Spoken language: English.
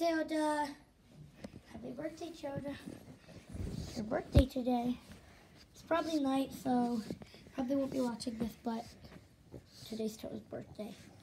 Tilda. Happy birthday, Tilda. It's your birthday today. It's probably night, so probably won't be watching this, but today's Tilda's birthday.